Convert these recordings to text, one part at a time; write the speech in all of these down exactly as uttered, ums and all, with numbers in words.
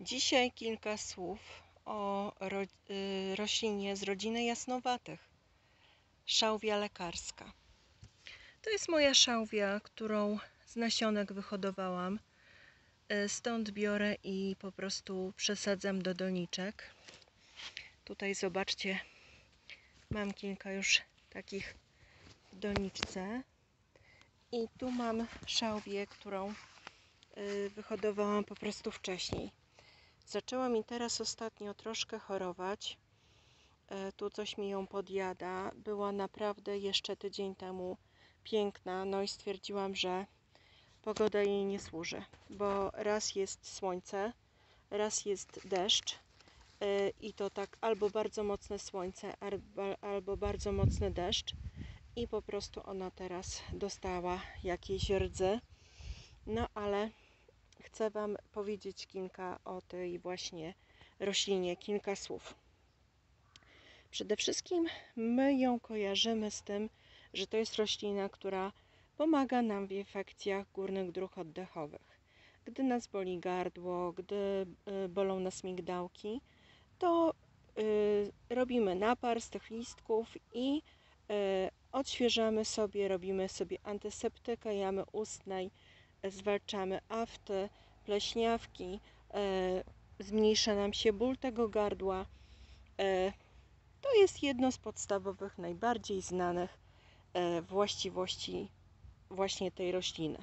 Dzisiaj kilka słów o ro, y, roślinie z rodziny jasnowatych. Szałwia lekarska. To jest moja szałwia, którą z nasionek wyhodowałam. Y, stąd biorę i po prostu przesadzam do doniczek. Tutaj zobaczcie, mam kilka już takich w doniczce. I tu mam szałwię, którą y, wyhodowałam po prostu wcześniej. Zaczęła mi teraz ostatnio troszkę chorować. E, tu coś mi ją podjada. Była naprawdę jeszcze tydzień temu piękna, no i stwierdziłam, że pogoda jej nie służy, bo raz jest słońce, raz jest deszcz e, i to tak albo bardzo mocne słońce, albo, albo bardzo mocny deszcz i po prostu ona teraz dostała jakieś rdzy. No ale chcę Wam powiedzieć kilka o tej właśnie roślinie, kilka słów. Przede wszystkim my ją kojarzymy z tym, że to jest roślina, która pomaga nam w infekcjach górnych dróg oddechowych. Gdy nas boli gardło, gdy bolą nas migdałki, to y, robimy napar z tych listków i y, odświeżamy sobie, robimy sobie antyseptykę jamy ustnej, zwalczamy afty, pleśniawki, y, zmniejsza nam się ból tego gardła. Y, To jest jedno z podstawowych, najbardziej znanych e, właściwości właśnie tej rośliny.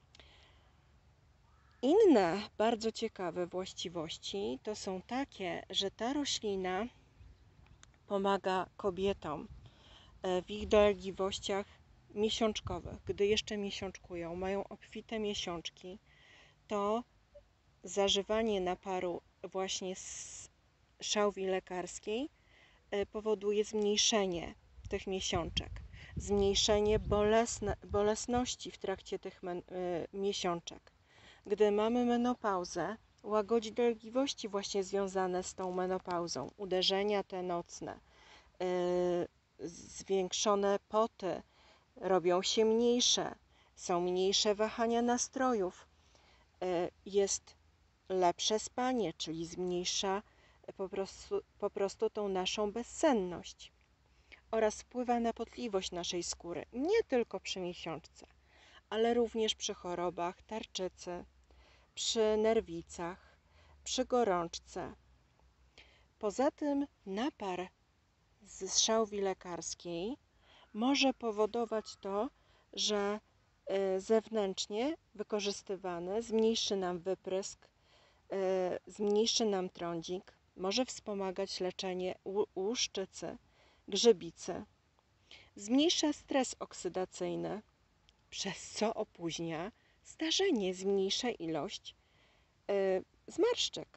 Inne bardzo ciekawe właściwości to są takie, że ta roślina pomaga kobietom w ich dolegliwościach miesiączkowych. Gdy jeszcze miesiączkują, mają obfite miesiączki, to zażywanie naparu właśnie z szałwii lekarskiej powoduje zmniejszenie tych miesiączek, zmniejszenie bolesne, bolesności w trakcie tych men, y, miesiączek. Gdy mamy menopauzę, łagodzi dolegliwości właśnie związane z tą menopauzą, uderzenia te nocne, y, zwiększone poty, robią się mniejsze, są mniejsze wahania nastrojów, y, jest lepsze spanie, czyli zmniejsza po prostu, po prostu tą naszą bezsenność oraz wpływa na potliwość naszej skóry, nie tylko przy miesiączce, ale również przy chorobach tarczycy, przy nerwicach, przy gorączce. Poza tym napar z szałwii lekarskiej może powodować to, że zewnętrznie wykorzystywany zmniejszy nam wyprysk, zmniejszy nam trądzik, może wspomagać leczenie łuszczycy, grzybicy, zmniejsza stres oksydacyjny, przez co opóźnia starzenie, zmniejsza ilość y, zmarszczek.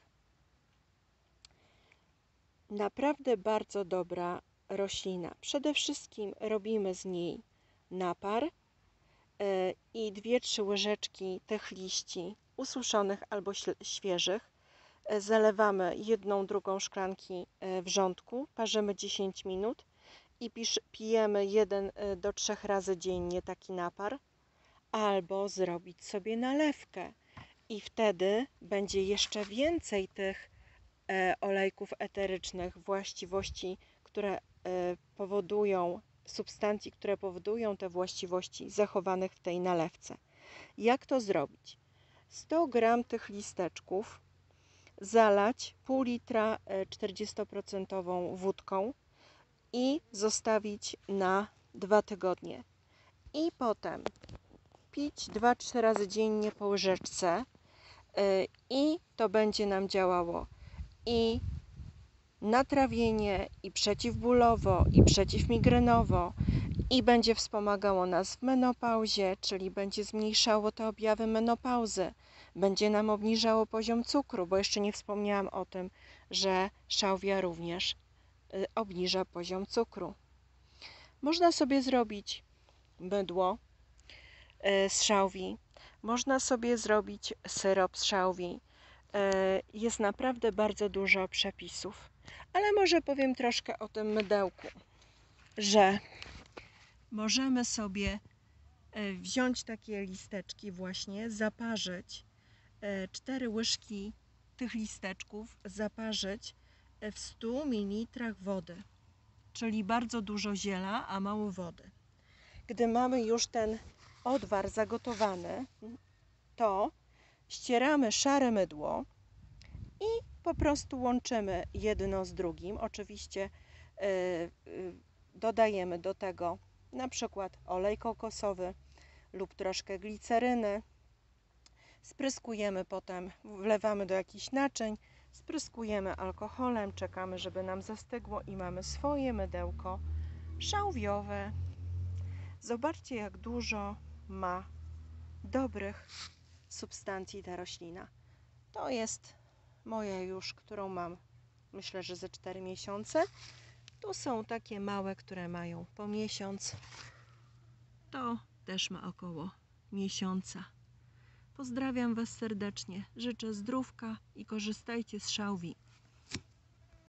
Naprawdę bardzo dobra roślina. Przede wszystkim robimy z niej napar y, i dwie trzy łyżeczki tych liści ususzonych albo świeżych. Zalewamy jedną, drugą szklanki wrzątku, parzymy dziesięć minut i pijemy jeden do trzech razy dziennie taki napar, albo zrobić sobie nalewkę i wtedy będzie jeszcze więcej tych olejków eterycznych, właściwości, które powodują, substancji, które powodują te właściwości zachowanych w tej nalewce. Jak to zrobić? sto gram tych listeczków zalać pół litra czterdziestoprocentową wódką i zostawić na dwa tygodnie. I potem pić dwa trzy razy dziennie po łyżeczce i to będzie nam działało i na trawienie, i przeciwbólowo, i przeciwmigrenowo, i będzie wspomagało nas w menopauzie, czyli będzie zmniejszało te objawy menopauzy, będzie nam obniżało poziom cukru, bo jeszcze nie wspomniałam o tym, że szałwia również y, obniża poziom cukru. Można sobie zrobić mydło y, z szałwii, można sobie zrobić syrop z szałwii. Y, jest naprawdę bardzo dużo przepisów, ale może powiem troszkę o tym mydełku, że możemy sobie wziąć takie listeczki właśnie, zaparzyć cztery łyżki tych listeczków zaparzyć w stu mililitrach wody, czyli bardzo dużo ziela, a mało wody. Gdy mamy już ten odwar zagotowany, to ścieramy szare mydło i po prostu łączymy jedno z drugim. Oczywiście yy, yy, dodajemy do tego na przykład olej kokosowy lub troszkę gliceryny. Spryskujemy potem, wlewamy do jakichś naczyń, spryskujemy alkoholem, czekamy, żeby nam zastygło i mamy swoje mydełko szałwiowe. Zobaczcie, jak dużo ma dobrych substancji ta roślina. To jest moja już, którą mam, myślę, że ze cztery miesiące. Tu są takie małe, które mają po miesiąc. To też ma około miesiąca. Pozdrawiam Was serdecznie, życzę zdrówka i korzystajcie z szałwi.